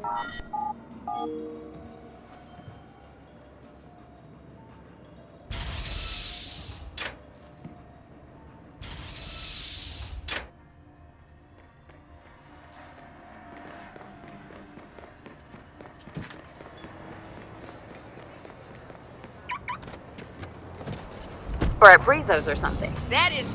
Or at Brizo's or something. That is...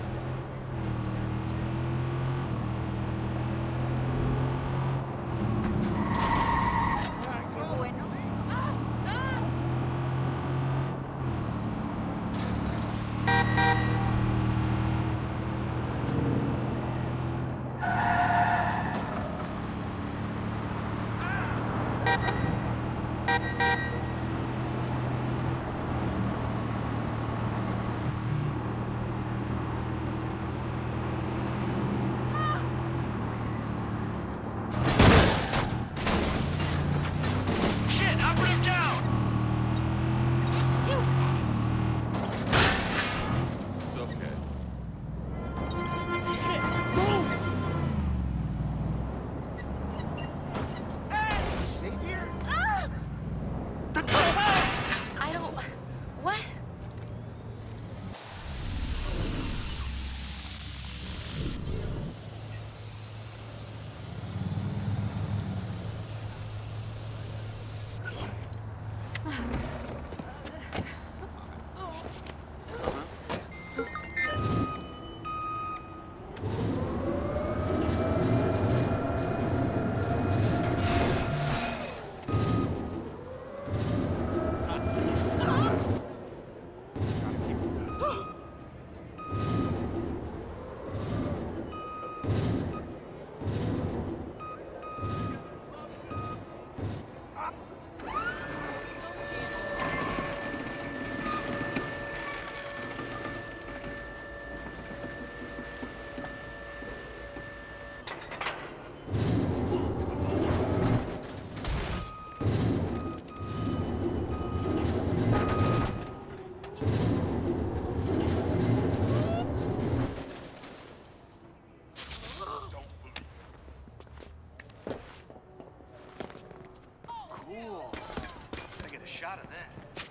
Shot of this.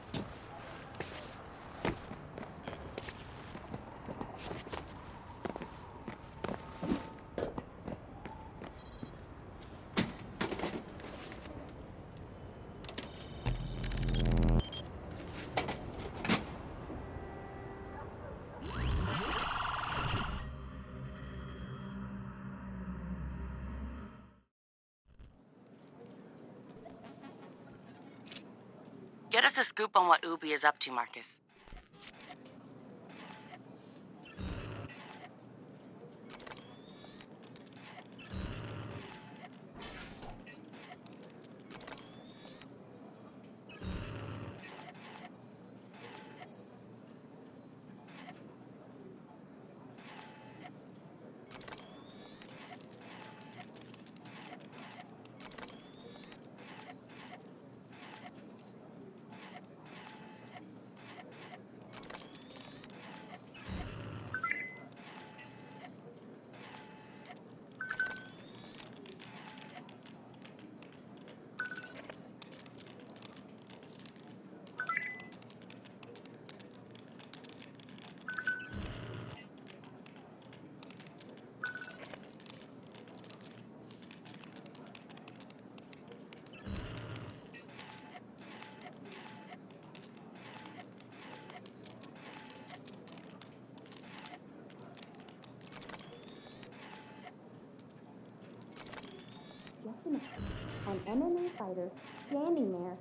Get us a scoop on what Ubi is up to, Marcus. An MMA fighter standing there.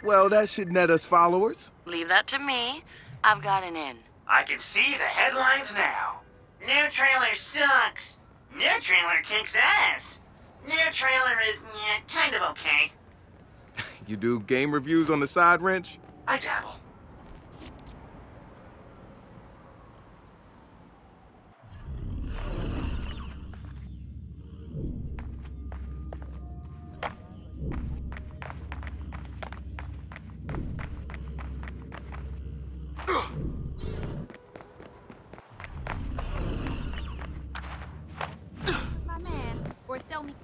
Well, that should net us followers. Leave that to me. I've got an in. I can see the headlines now. New trailer sucks. New trailer kicks ass. New trailer is, kind of okay. You do game reviews on the side, Wrench? I dabble. My man. Or sell me.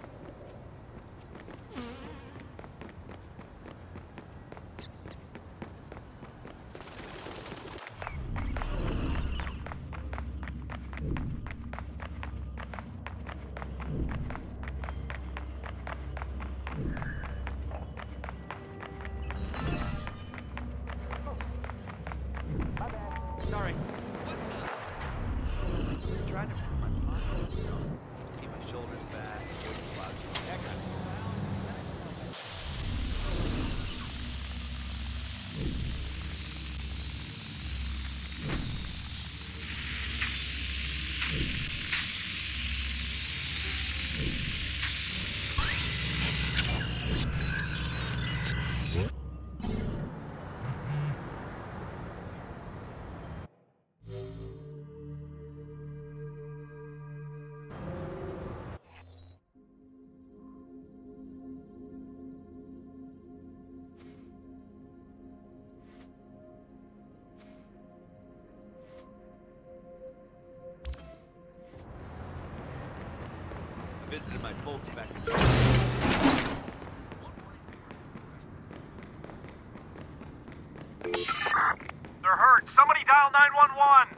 Sorry. What the? You're trying to move my posture, you know? Keep my shoulders back, avoid slouching, that kind of stuff. I visited my folks back in They're hurt. Somebody dial 911.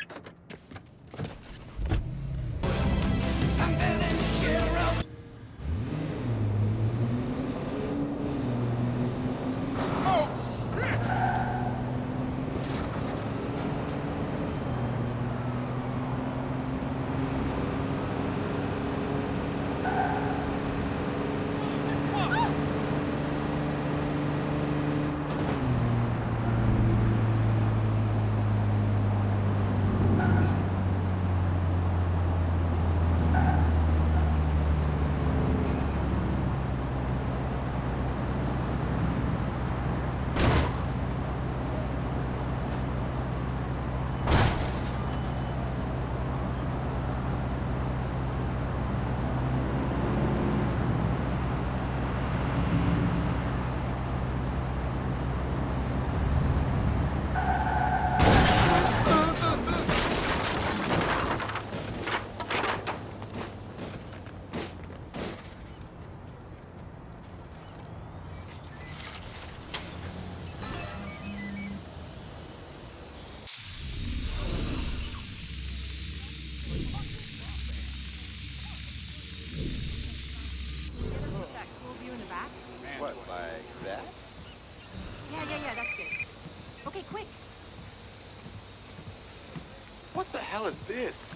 What, like that? Yeah, that's good. Okay, quick. What the hell is this?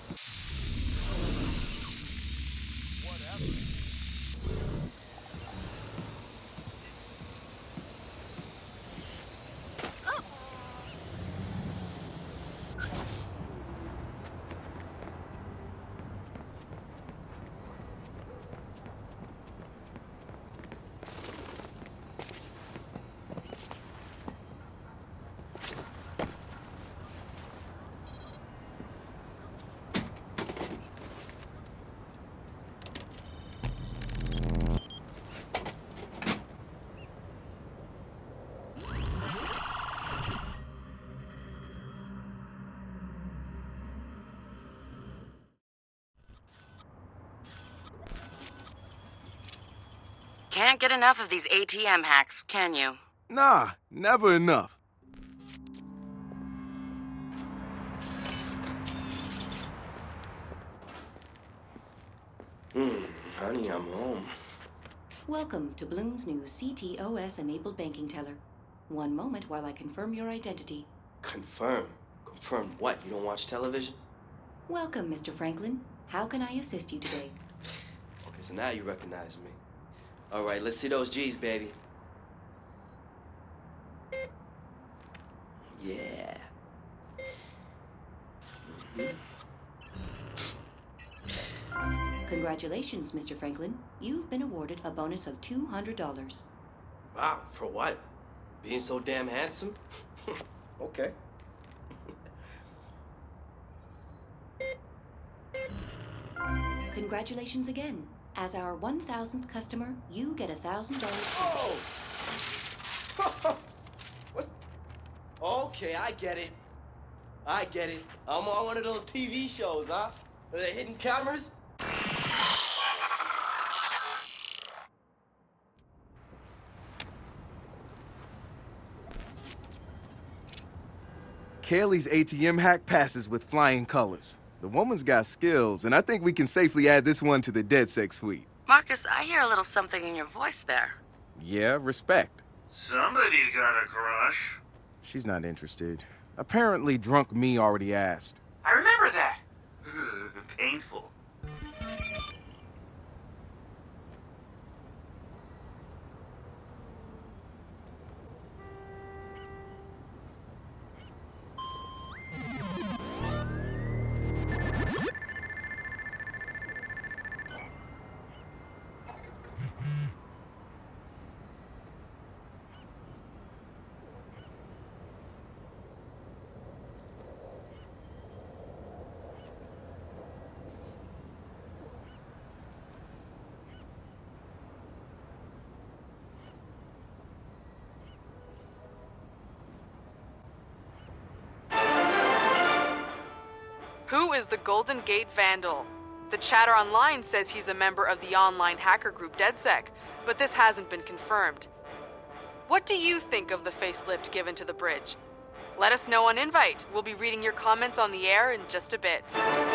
Can't get enough of these ATM hacks, can you? Nah, never enough. Honey, I'm home. Welcome to Bloom's new CTOS-enabled banking teller. One moment while I confirm your identity. Confirm? Confirm what? You don't watch television? Welcome, Mr. Franklin. How can I assist you today? Okay, so now you recognize me. All right, let's see those G's, baby. Yeah. Congratulations, Mr. Franklin. You've been awarded a bonus of $200. Wow, for what? Being so damn handsome? Okay. Congratulations again. As our 1,000th customer, you get $1,000. Oh! What? Okay, I get it. I get it. I'm on one of those TV shows, huh? With the hidden cameras? Kaylee's ATM hack passes with flying colors. The woman's got skills, and I think we can safely add this one to the DedSec suite. Marcus, I hear a little something in your voice there. Yeah, respect. Somebody's got a crush. She's not interested. Apparently, drunk me already asked. I remember that. Painful. Who is the Golden Gate Vandal? The chatter online says he's a member of the online hacker group DedSec, but this hasn't been confirmed. What do you think of the facelift given to the bridge? Let us know on Invite. We'll be reading your comments on the air in just a bit.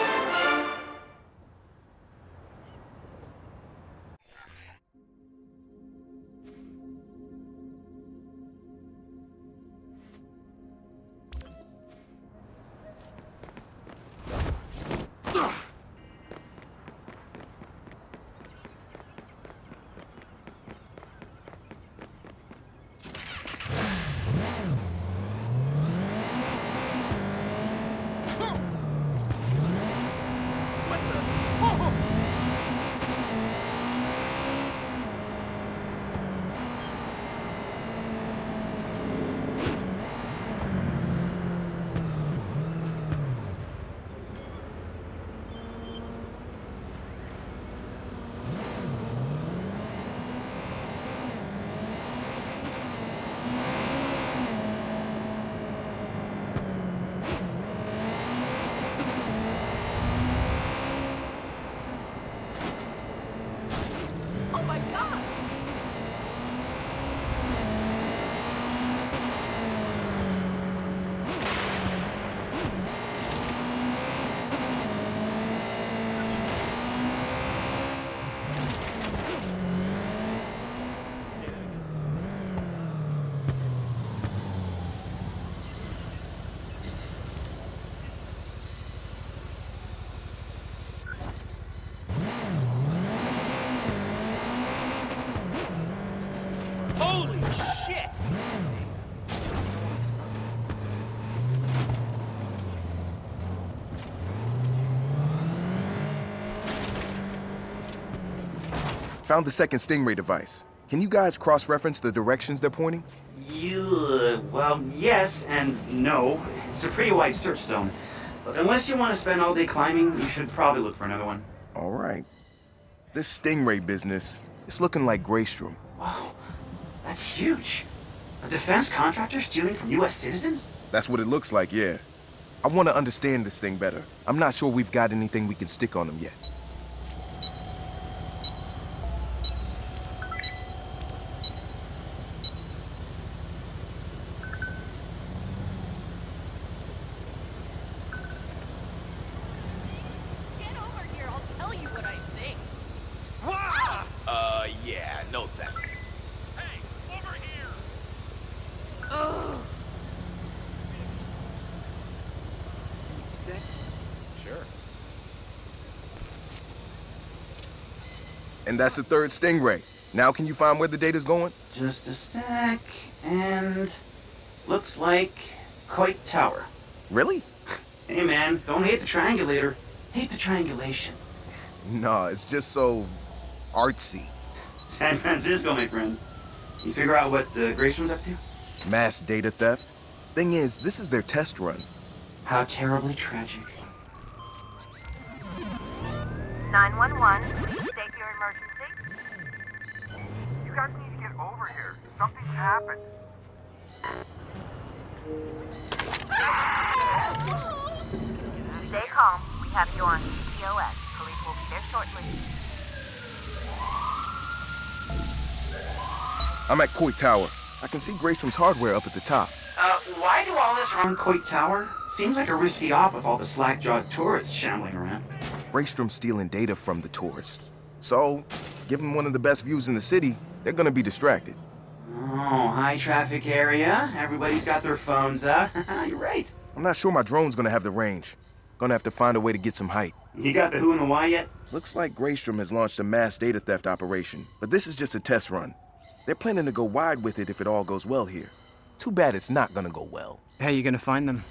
Holy shit! Found the second Stingray device. Can you guys cross-reference the directions they're pointing? Well, yes and no. It's a pretty wide search zone. But unless you want to spend all day climbing, you should probably look for another one. All right. This Stingray business, it's looking like Greystrom. Wow, that's huge. A defense contractor stealing from U.S. citizens? That's what it looks like, yeah. I want to understand this thing better. I'm not sure we've got anything we can stick on them yet. Get over here, I'll tell you what I think. Yeah, no thanks. Hey, over here! Ugh. Sure. And that's the third Stingray. Now can you find where the data's going? Just a sec, and looks like Coit Tower. Really? Hey man, don't hate the triangulator. Hate the triangulation. No, it's just so artsy. San Francisco, my friend. You figure out what Graystrom's up to? Mass data theft. Thing is, this is their test run. How terribly tragic. 911, state your emergency. You guys need to get over here. Something's happened. Stay calm. We have you on CTOS. Police will be there shortly. I'm at Coit Tower. I can see Graystrom's hardware up at the top. Why do all this around Coit Tower? Seems like a risky op with all the slack-jawed tourists shambling around. Graystrom's stealing data from the tourists. So, given one of the best views in the city, they're gonna be distracted. Oh, high traffic area. Everybody's got their phones out. You're right. I'm not sure my drone's gonna have the range. Gonna have to find a way to get some height. You got the who and the why yet? Looks like Graystrom has launched a mass data theft operation, but this is just a test run. They're planning to go wide with it if it all goes well here. Too bad it's not gonna go well. How you gonna find them?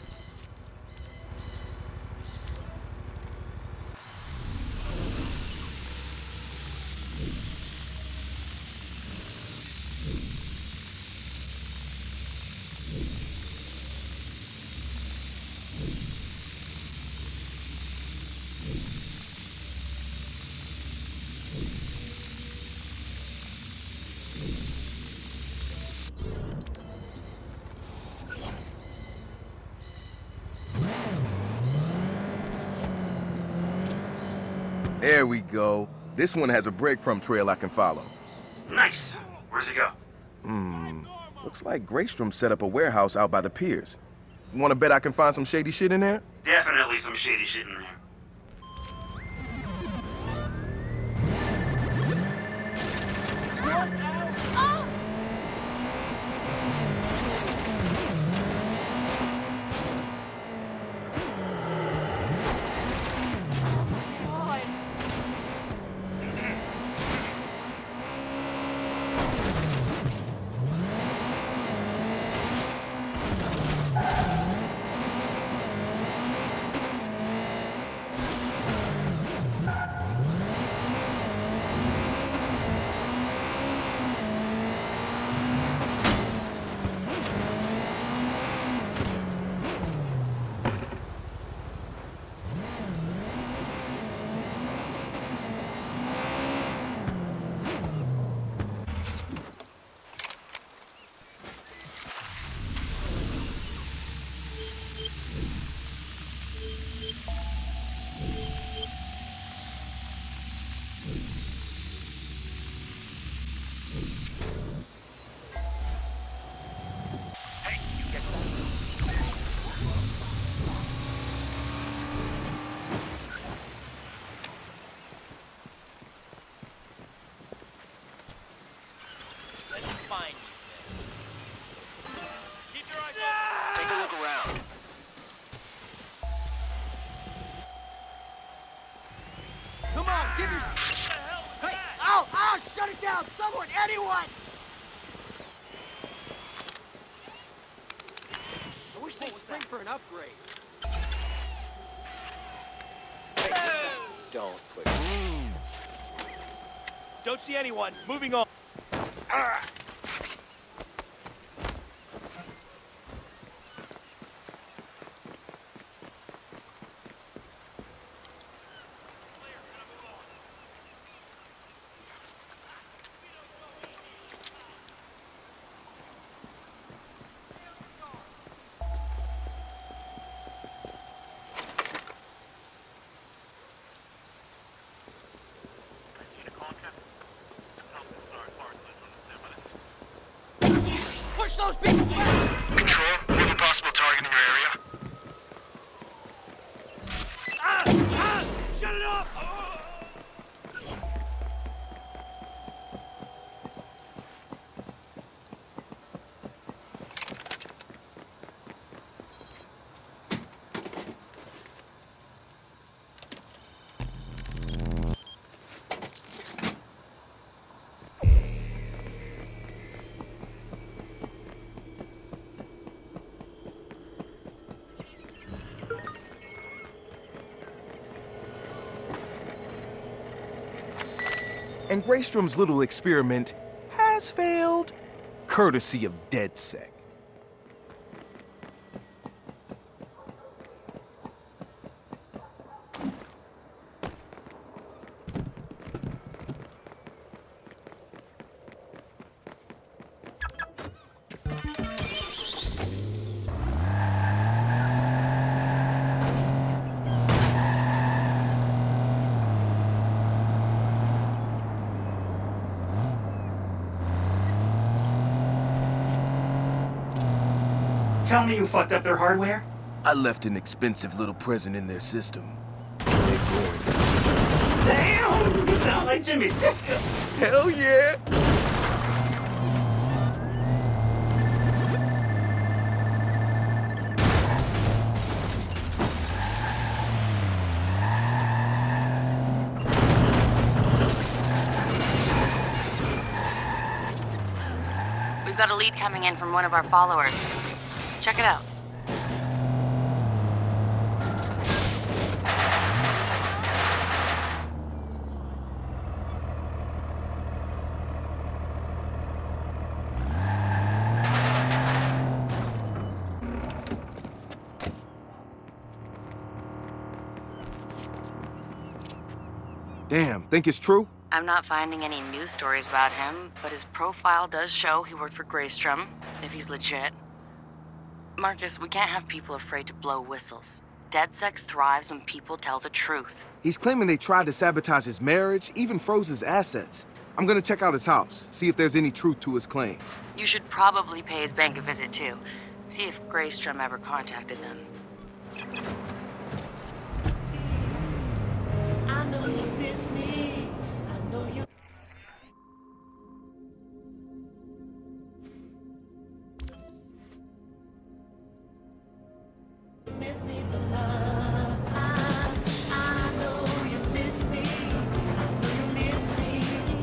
There we go. This one has a breadcrumb trail I can follow. Nice. Where's it go? Looks like Graystrom set up a warehouse out by the piers. You wanna bet I can find some shady shit in there? Definitely some shady shit in there. Shut it down! Someone! Anyone! I wish they'd spring for an upgrade. Hey, don't click. Don't see anyone. Moving on. Ah! Push those people back! Control, we have a possible target in your area. Shut it up! And Graystrom's little experiment has failed, courtesy of DedSec. Tell me you fucked up their hardware? I left an expensive little present in their system. Damn! You sound like Jimmy Siska! Hell yeah! We've got a lead coming in from one of our followers. Check it out. Damn, think it's true? I'm not finding any news stories about him, but his profile does show he worked for Graystrom, if he's legit. Marcus, we can't have people afraid to blow whistles. DedSec thrives when people tell the truth. He's claiming they tried to sabotage his marriage, even froze his assets. I'm gonna check out his house, see if there's any truth to his claims. You should probably pay his bank a visit too. See if Graystrom ever contacted them. I know you miss me. I know you. Miss me, but I know you miss me. I know you miss me.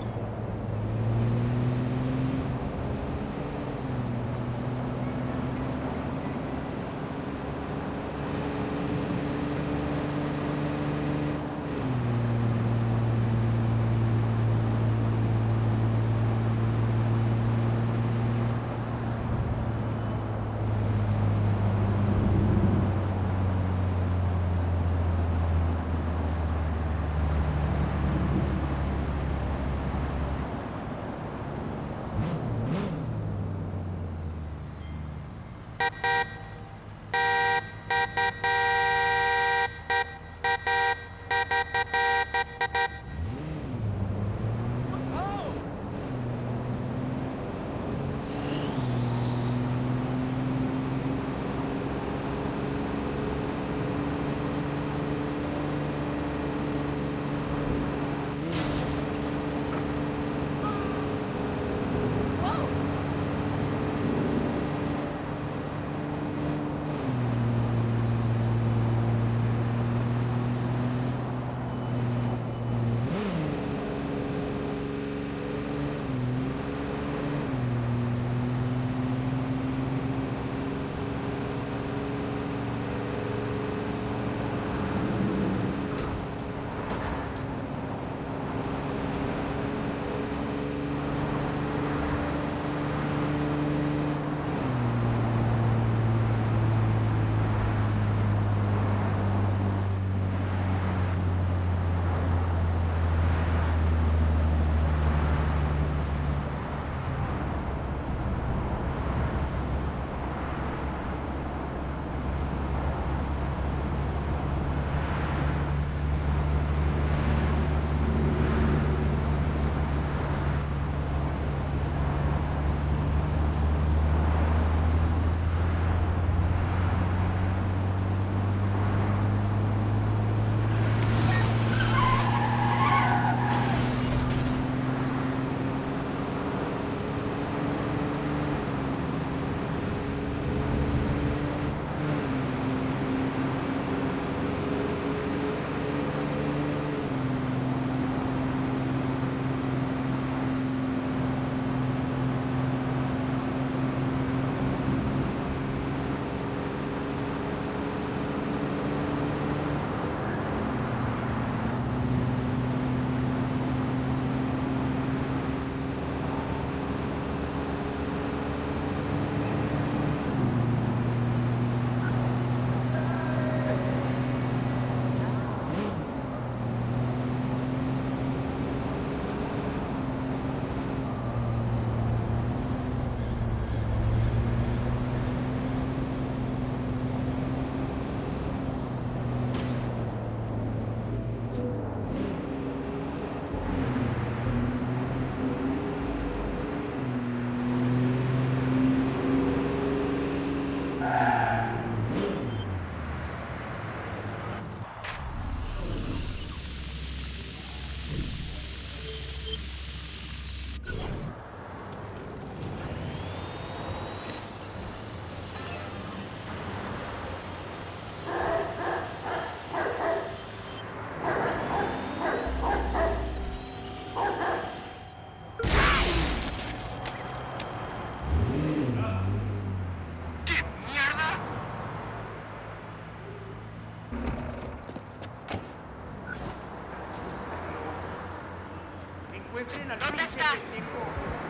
Encuentren al ¿Dónde pinche está? pendejo.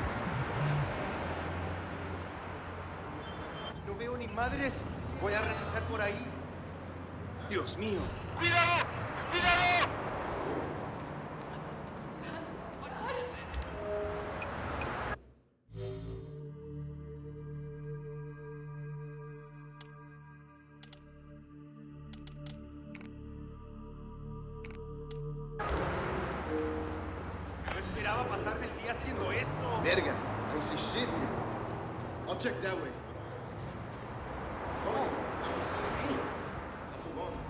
No veo ni madres. Voy a regresar por ahí. Dios mío. ¡Cuidado! ¡Cuidado! No esperaba pasarme el día haciendo esto. Verga, don't see shit here. I'll check that way. Oh, I don't see it. I'll move on.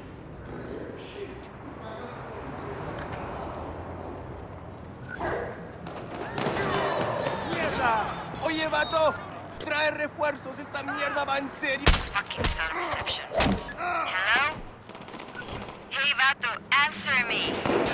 ¡Mierda! Oye, vato, trae refuerzos. Esta mierda va en serio. Fucking cell reception. Hello? Hey, vato, answer me.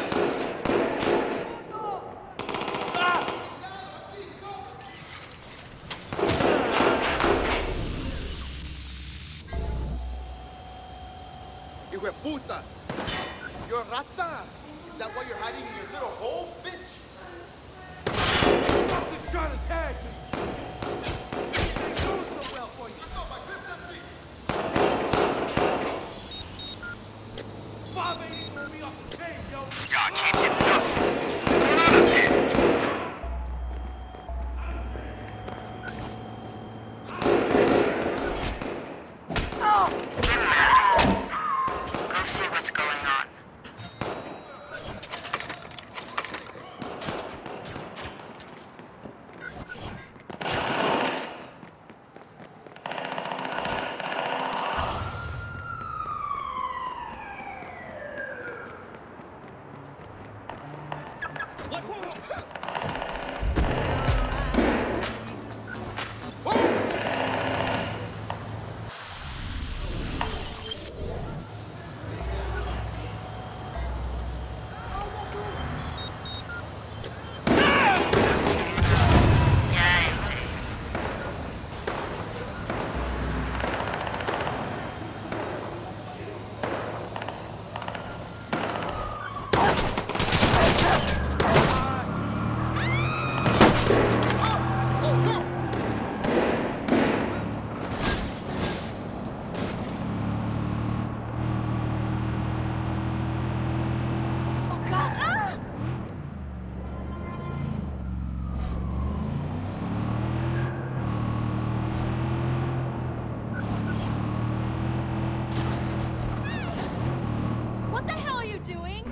Hijo de puta! You're a rata! Is that why you're hiding in your little hole, bitch? Fucking trying to tag me. It ain't going so well for you. Bob ain't gonna be off the chain, yo. God, can't get enough. What's going on up here? Get out. Go see what's going on. What the hell are you doing?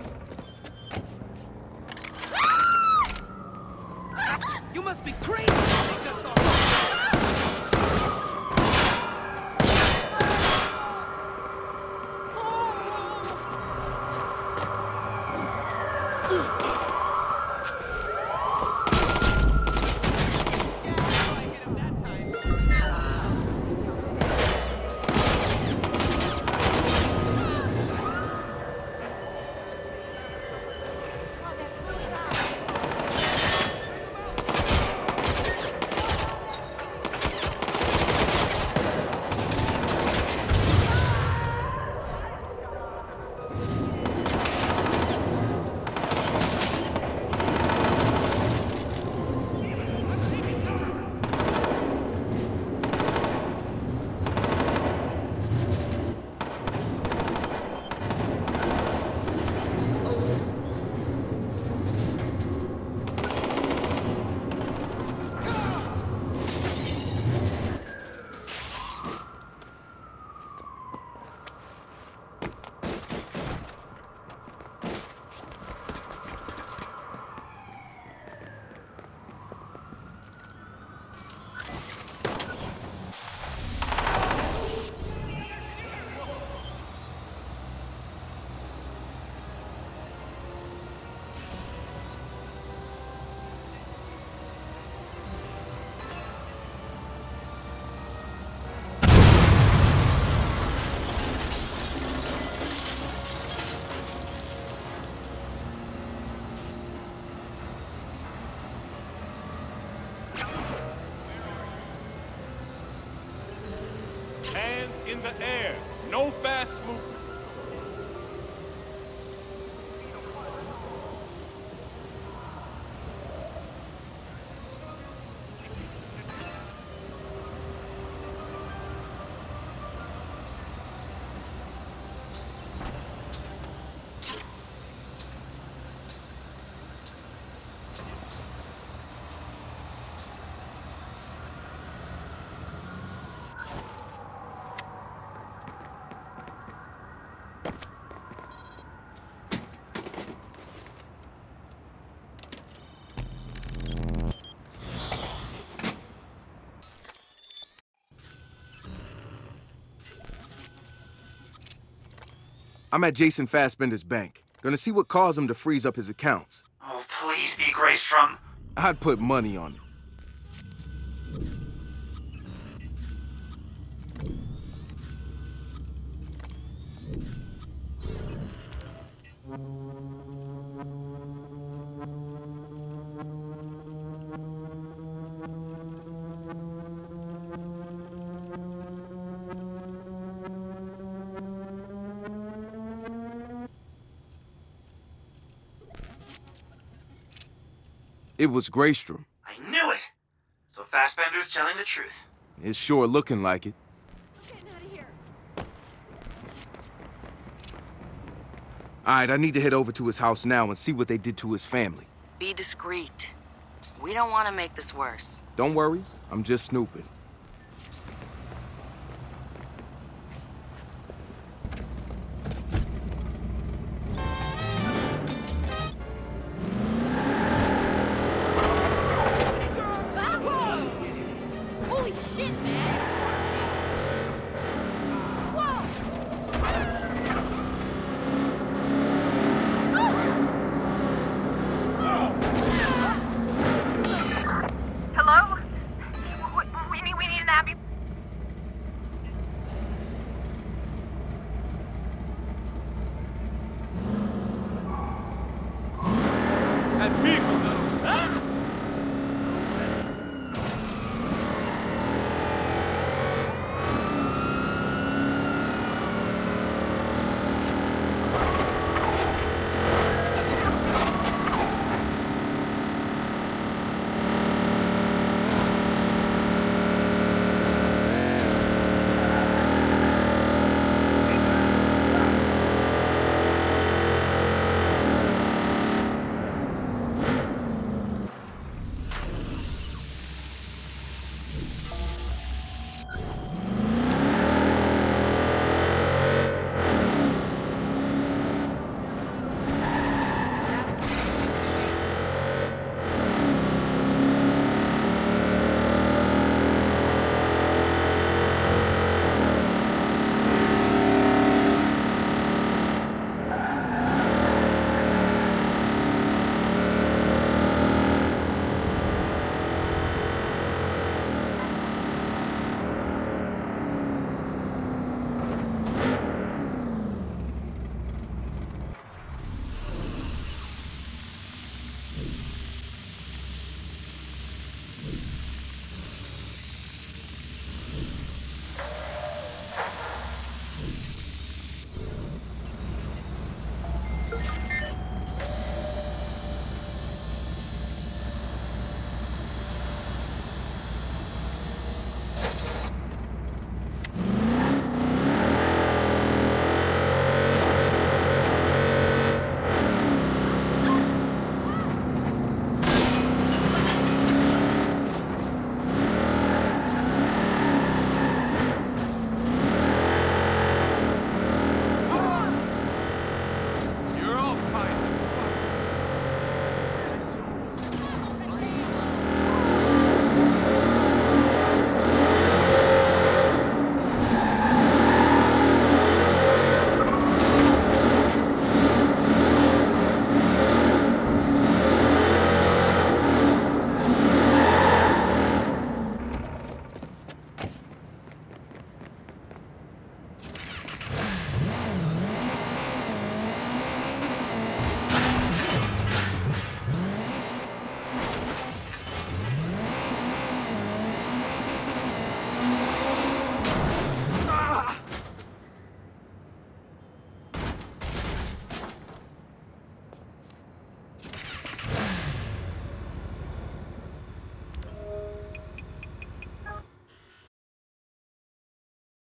You must be crazy to think that's all Hands in the air. No fast movement. I'm at Jason Fassbender's bank. Gonna see what caused him to freeze up his accounts. Oh, please be Graystrom. I'd put money on it. It was Graystrom. I knew it! So Fassbender's telling the truth. It's sure looking like it. I'm getting out of here. All right, I need to head over to his house now and see what they did to his family. Be discreet. We don't want to make this worse. Don't worry, I'm just snooping.